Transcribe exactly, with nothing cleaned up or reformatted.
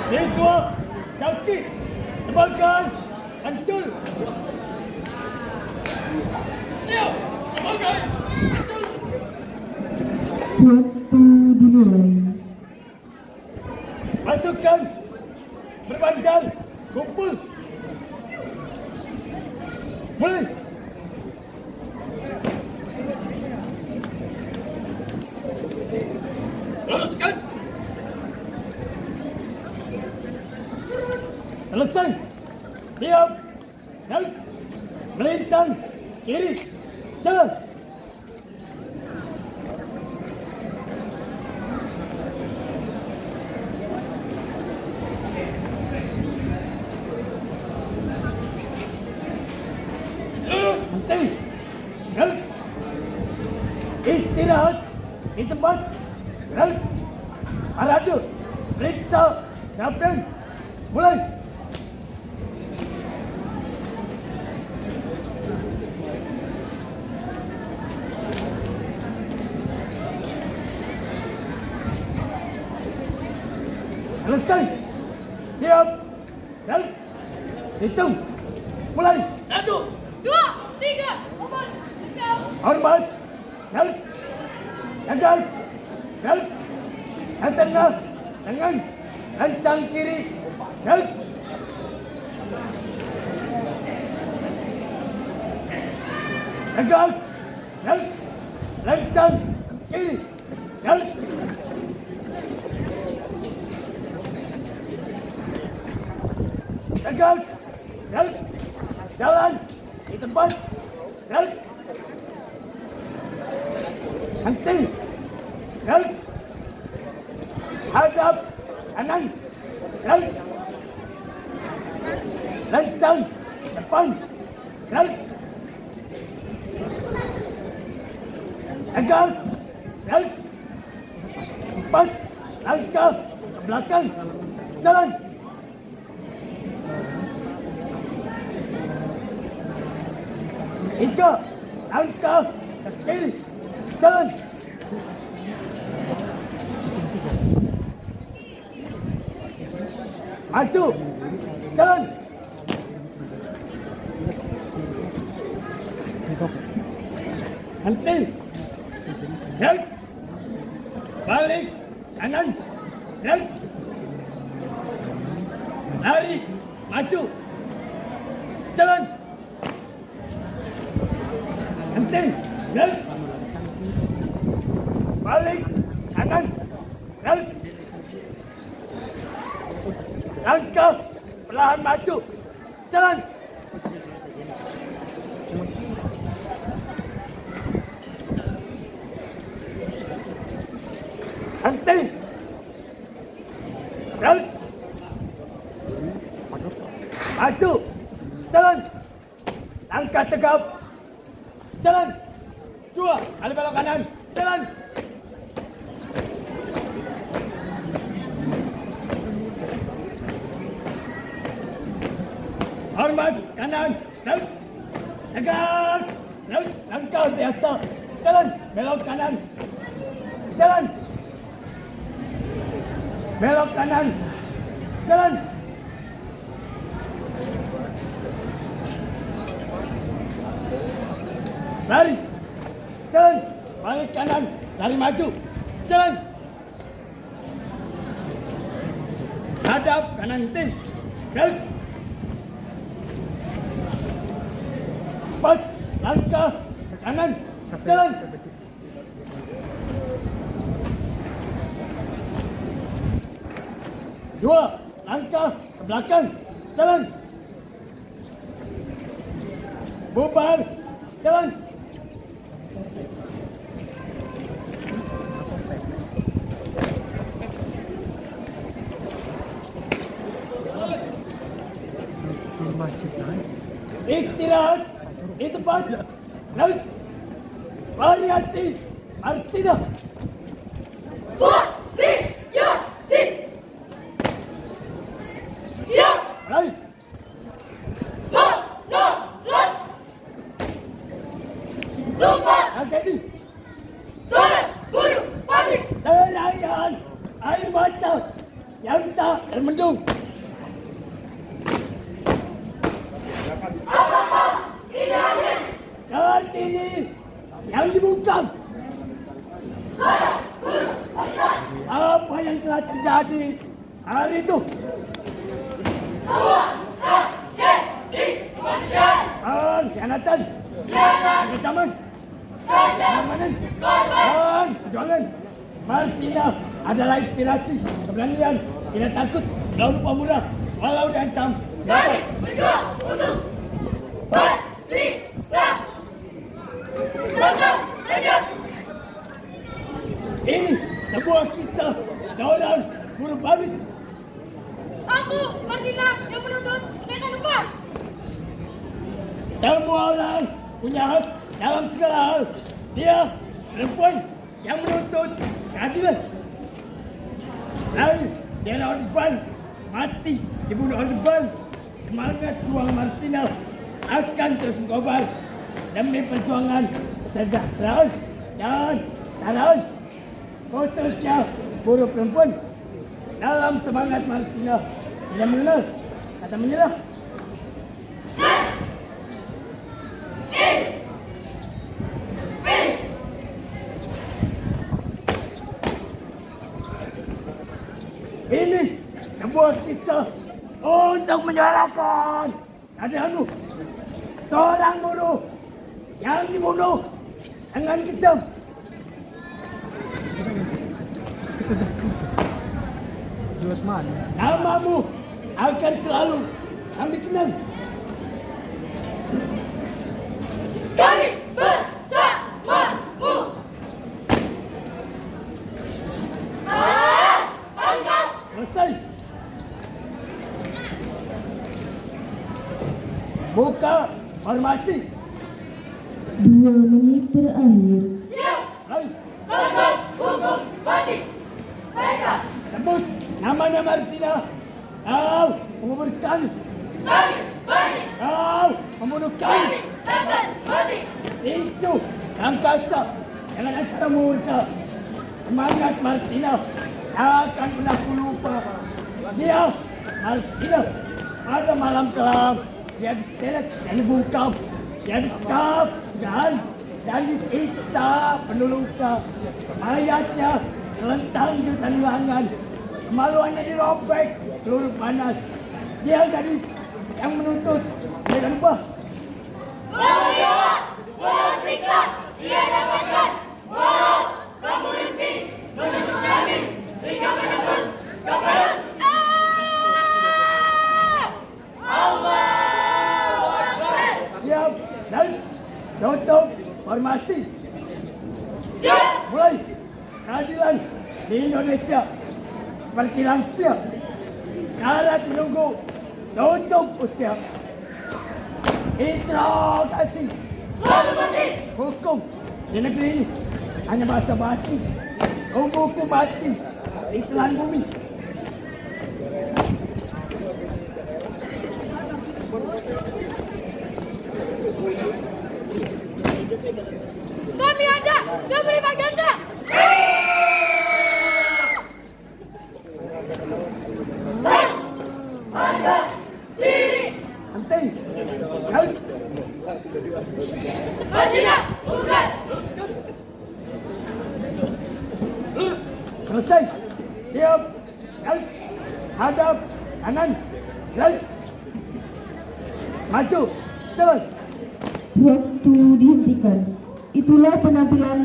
Siswa sakit tebakan hancur. Siap tebakan hancur. Waktu dimulai. Pasukan berbanjar kumpul. Mulai. Teruskan. Selesai. Siap. Naik. Melintang. Kiri. Jalan. Henti. Naik. Istirahat di tempat. Naik. Parade. Periksa. Siapkan. Mulai. Selesai. Siap. Naik. Hitung. Mulai. Satu, dua, tiga, empat, lima. Hormat. Naik. Jaga. Naik. Yang tengah. Tangan. Lancang kiri. Naik. Jaga. Naik. Lancang kiri. Naik. Jaga. Naik. Jalan di tempat. Naik. Henti. Naik. Hadap kanan. Naik. Lancang depan. Naik. Jaga. Naik. Empat langkah ke belakang. Jalan. Tiga langkah ke kiri. Jalan. Maju. Jalan. Henti. Naik. Balik kanan. Naik. Lari. Maju. Jalan. Henti. Naik. Balik kanan. Naik. Langkah perlahan maju. Jalan. Henti. Naik. Maju. Jalan. Langkah tegap. Jalan. Dua kali belok kanan. Jalan. Hormat kanan. Naik. Tegak. Naik. Langkah biasa. Jalan. Belok kanan. Jalan. Belok kanan. Jalan. Lari. Jalan. Balik kanan. Lari maju. Jalan. Hadap kanan tim. Jalan. Empat langkah ke kanan. Jalan. Dua langkah ke belakang. Jalan. Bubar. Jalan. Istirahat di tempat. Naik. Variasi Martina. Variasi. Siap. Mulai. Penonton. Lupa. Angkati. Suara buruh pabrik. Terayan air mata. yang tak termendung. Kartini yang dibungkam. Apa yang telah terjadi hari itu? Pengkhianatan, kekejaman, keamanan, dan perjuangan. Marsina adalah inspirasi keberanian, tidak takut, tidak lupa murah, walau diancam. Kami berjuang untuk Pancasila. Selamat hidup. Ini sebuah kisah seorang buruh pabrik. Aku Marsina yang menuntut kenaikan upah. Semua orang punya hak dalam segala hal. Dia perempuan yang menuntut keadilan. Lalu dia Orde Baru mati dibunuh Orde Baru. Semangat ruang Marsina akan terus berkobar demi perjuangan kesejahteraan dan kesetaraan khususnya buruh perempuan. Dalam semangat Marsina tidak mengenal kata menyerah. Ini sebuah kisah untuk menyuarakan keadaanmu. Seorang buruh yang dibunuh dengan kejam. Namamu akan selalu kami kenal. Kami bersamamu. Ah, engkau. Selesai. Buka formasi. Dua menit terakhir. Siap. Hai, Tangkap hukum mati. Mereka. sebut namanya Marsina. Kau mengubur kami. Kami berani. Kau membunuh Kami kami. takkan mati. Itu angkasa. Jangan ada murka. Semangat Marsina takkan pernah ku lupa. Dia Marsina pada malam kelam. Dia diseret dan dibungkam. Dia disekap dan dan disiksa penuh luka. Mayatnya terlentang di hutan ruangan. Kemaluannya dirobek peluru panas. Dia gadis yang menuntut dia ubah. Walau walau siksa dia dapatkan. Walau kamu rugi menusuk kami hingga menembus ke perut. Allahu Akbar. Siap dan tutup formasi. Siap. Mulai keadilan di Indonesia seperti lansia. Syarat menunggu tutup usia. Interogasi. Lalu mati. Hukum di negeri ini hanya bahasa basi. Hukum mati di telan bumi. Kami ada dan berlipat ganda. Sang harga diri. Henti. Hai. Marsina bukan. Selesai. Siap. Hai. Hadap kanan. Hai. Maju. Jalan. Waktu dihentikan. Itulah penampilan